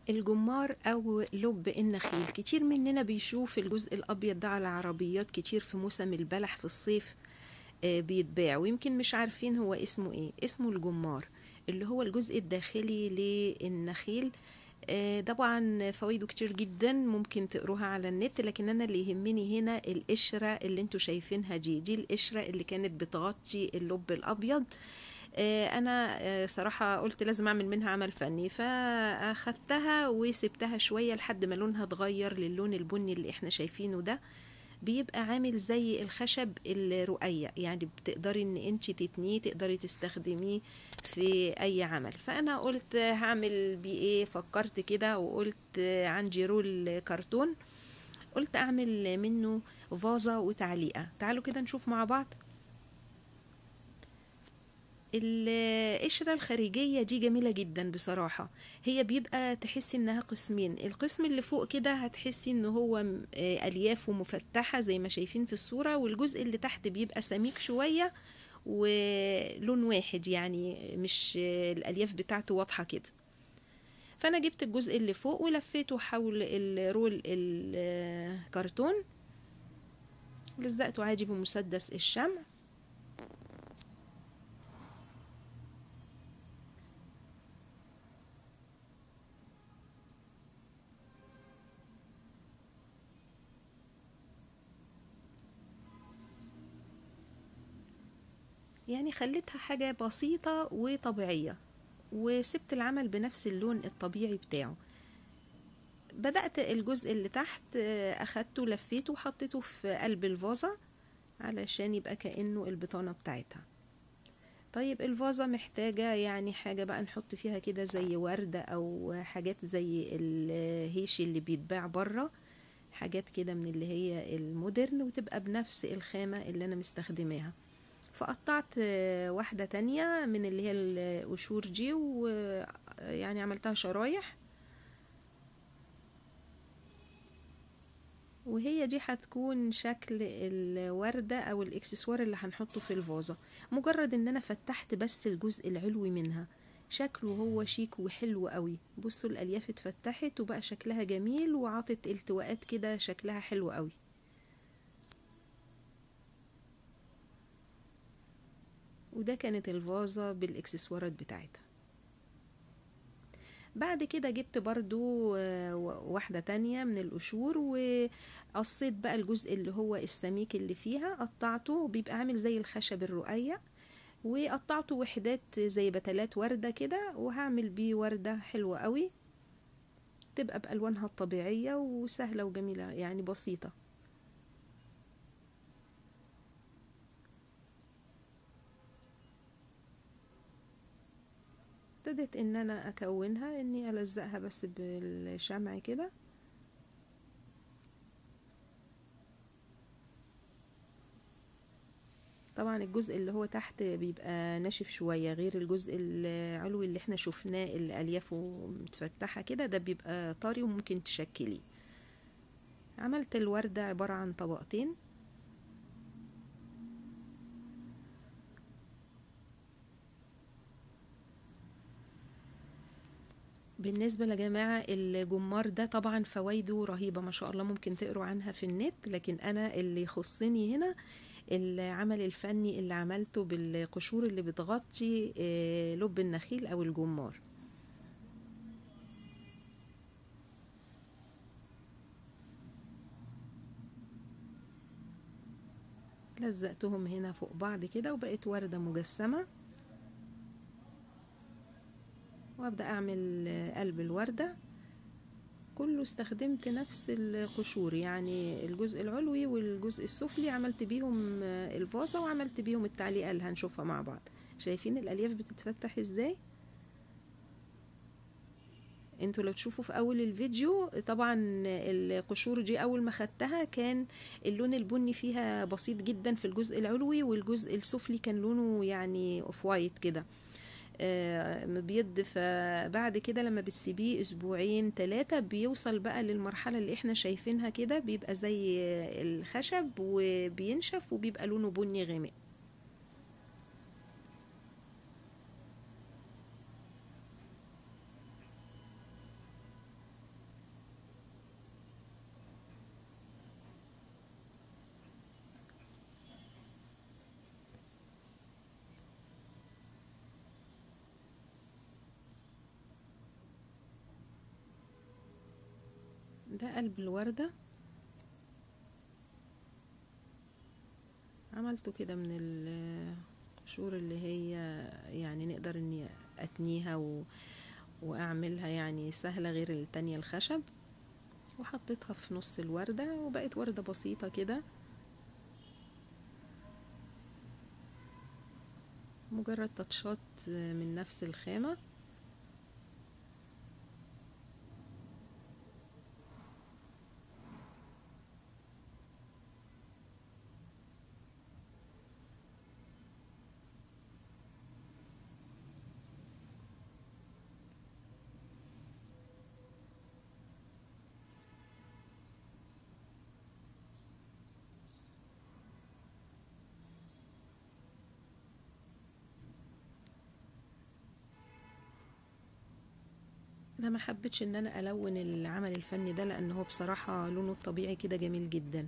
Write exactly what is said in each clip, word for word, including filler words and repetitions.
الجمار أو لب النخيل، كتير مننا بيشوف الجزء الأبيض ده على عربيات كتير في موسم البلح في الصيف. آه، بيتباع ويمكن مش عارفين هو اسمه ايه. اسمه الجمار، اللي هو الجزء الداخلي للنخيل. آه، طبعا فوائده كتير جدا، ممكن تقروها على النت، لكن انا اللي يهمني هنا القشرة اللي انتوا شايفينها دي دي القشرة اللي كانت بتغطي اللب الابيض. آه، انا آه، صراحة قلت لازم اعمل منها عمل فني، فاخدتها وسبتها شوية لحد ما لونها اتغير للون البني اللي احنا شايفينه ده. بيبقى عامل زي الخشب الرقيق، يعني بتقدري ان انت تتنيه، تقدري تستخدميه في اي عمل. فانا قلت هعمل بيه ايه، فكرت كده وقلت عندي رول كرتون، قلت اعمل منه فازة وتعليقة. تعالوا كده نشوف مع بعض. القشرة الخارجية دي جميلة جدا بصراحة. هي بيبقى تحسي انها قسمين، القسم اللي فوق كده هتحسي ان هو م- آه، اليافه مفتحة زي ما شايفين في الصورة، والجزء اللي تحت بيبقى سميك شوية ولون واحد، يعني مش آه، الالياف بتاعته واضحة كده. فانا جبت الجزء اللي فوق ولفيته حول الرول الكرتون، لزقته عادي بمسدس الشمع. يعني خليتها حاجة بسيطة وطبيعية، وسبت العمل بنفس اللون الطبيعي بتاعه. بدأت الجزء اللي تحت، آه، أخدته لفيته وحطيته في قلب الفازة علشان يبقى كأنه البطانة بتاعتها. طيب الفازة محتاجة يعني حاجة بقى نحط فيها كده زي وردة أو حاجات زي الهيشي اللي بيتباع برا، حاجات كده من اللي هي المودرن، وتبقى بنفس الخامة اللي أنا مستخدماها. فقطعت آه، واحدة تانية من اللي هي القشور دي، ويعني عملتها شرايح، وهي دي هتكون شكل الوردة او الاكسسوار اللي هنحطه في الفازة. مجرد ان انا فتحت بس الجزء العلوي منها، شكله هو شيك وحلو قوي. بصوا الالياف اتفتحت وبقى شكلها جميل، وعطت التواءات كده شكلها حلو قوي. وده كانت الفازة بالاكسسوارات بتاعتها. بعد كده جبت برضو آه، واحدة تانية من القشور، وقصيت بقى الجزء اللي هو السميك اللي فيها، قطعته بيبقى عامل زي الخشب الرقيق، وقطعته وحدات زي بتلات وردة كده، وهعمل بيه وردة حلوة قوي، تبقى بألوانها الطبيعية وسهلة وجميلة، يعني بسيطة. ابتدت ان انا اكونها، اني الزقها بس بالشمع كده. طبعا الجزء اللي هو تحت بيبقى ناشف شوية، غير الجزء العلوي اللي احنا شفناه اللي اليافه متفتحة كده، ده بيبقى طري وممكن تشكليه. عملت الوردة عبارة عن طبقتين. بالنسبة لجماعة الجمار ده طبعا فوائده رهيبة ما شاء الله، ممكن تقروا عنها في النت، لكن أنا اللي يخصني هنا العمل الفني اللي عملته بالقشور اللي بتغطي آه، لب النخيل أو الجمار. لزقتهم هنا فوق بعض كده وبقت وردة مجسمة، وأبدأ أعمل آه، قلب الوردة. كله استخدمت نفس القشور، يعني الجزء العلوي والجزء السفلي عملت بيهم آه، الفازة، وعملت بيهم التعليقة اللي هنشوفها مع بعض. شايفين الألياف بتتفتح ازاي؟ انتوا لو تشوفوا في اول الفيديو طبعا القشور دي اول ما خدتها كان اللون البني فيها بسيط جدا في الجزء العلوي، والجزء السفلي كان لونه يعني اوف وايت كده، آه، مبيض. فبعد كده لما بتسيبيه اسبوعين ثلاثة بيوصل بقى للمرحلة اللي احنا شايفينها كده، بيبقى زي الخشب وبينشف وبيبقى لونه بني غامق. ده قلب الوردة، عملته كده من القشور اللي هي يعني نقدر اني اتنيها و... واعملها يعني سهلة غير التانية الخشب، وحطيتها في نص الوردة وبقت وردة بسيطة كده، مجرد تاتشات من نفس الخامة. انا ما حبيتش ان انا الون العمل الفني ده لان هو بصراحة لونه الطبيعي كده جميل جدا.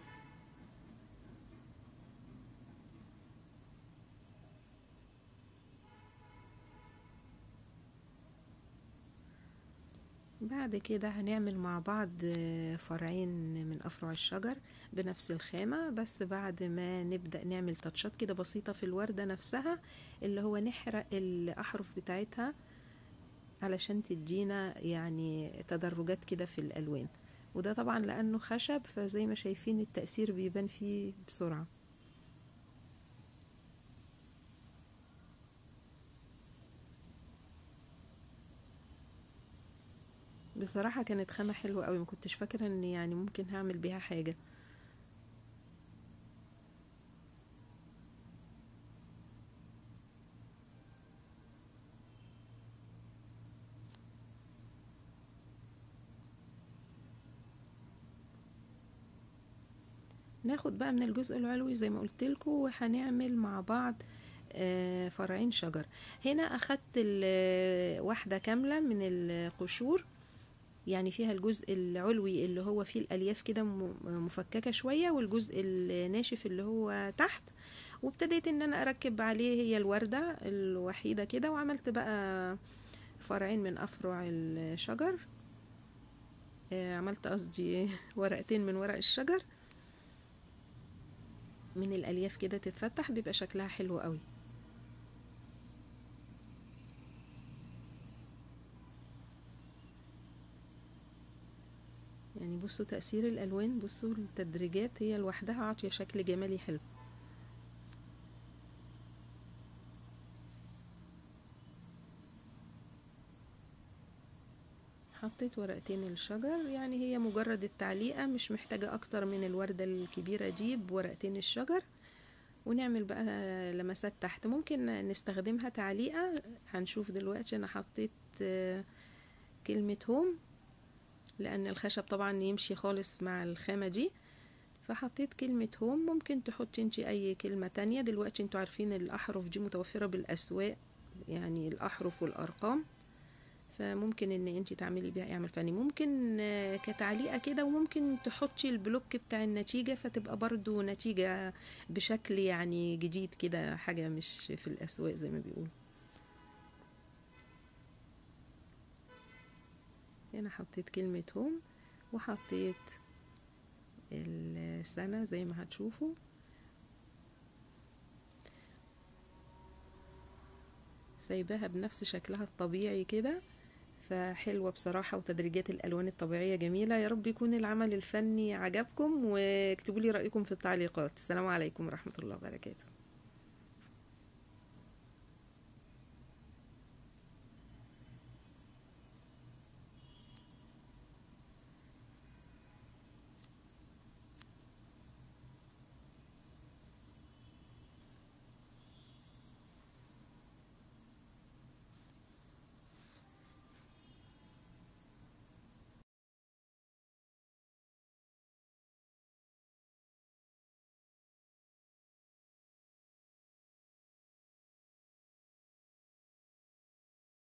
بعد كده هنعمل مع بعض فرعين من افرع الشجر بنفس الخامة، بس بعد ما نبدأ نعمل تاتشات كده بسيطة في الوردة نفسها، اللي هو نحرق الاحرف بتاعتها علشان تدينا يعني تدرجات كده في الالوان. وده طبعا لانه خشب فزي ما شايفين التأثير بيبان فيه بسرعة. بصراحة كانت خامة حلوة قوي، ما كنتش فاكرة ان يعني ممكن هعمل بيها حاجة. ناخد بقى من الجزء العلوي زي ما قلت لكم، وهنعمل مع بعض آه، فرعين شجر. هنا اخدت ال- واحدة كاملة من القشور، يعني فيها الجزء العلوي اللي هو فيه الالياف كده م- مفككة شوية، والجزء الناشف اللي هو تحت، وابتديت ان انا اركب عليه هي الوردة الوحيدة كده، وعملت بقى فرعين من افرع الشجر. آه، عملت قصدي ورقتين من ورق الشجر من الالياف كده تتفتح، بيبقى شكلها حلو قوي. يعني بصوا تأثير الالوان، بصوا التدريجات هي لوحدها عاطية شكل جمالي حلو. حطيت ورقتين الشجر، يعني هي مجرد التعليقة، مش محتاجة اكتر من الوردة الكبيرة دي بورقتين الشجر. ونعمل بقى لمسات تحت، ممكن نستخدمها تعليقة. هنشوف دلوقتي انا حطيت آه، كلمة هوم، لان الخشب طبعا يمشي خالص مع الخامة دي، فحطيت كلمة هوم. ممكن تحطي انتي اي كلمة تانية، دلوقتي انتوا عارفين الاحرف دي متوفرة بالاسواق، يعني الاحرف والارقام، فممكن ان انتي تعملي بيها اعمال فني، ممكن آه، كتعليقة كده، وممكن تحطي البلوك بتاع النتيجة فتبقى برضو نتيجة بشكل يعني جديد كده، حاجة مش في الاسواق زي ما بيقولوا. هنا حطيت كلمة هوم، وحطيت السنة زي ما هتشوفوا. سايباها بنفس شكلها الطبيعي كده، فحلوة بصراحة، وتدريجات الألوان الطبيعية جميلة. يا رب يكون العمل الفني عجبكم، واكتبوا لي رأيكم في التعليقات. السلام عليكم ورحمة الله وبركاته.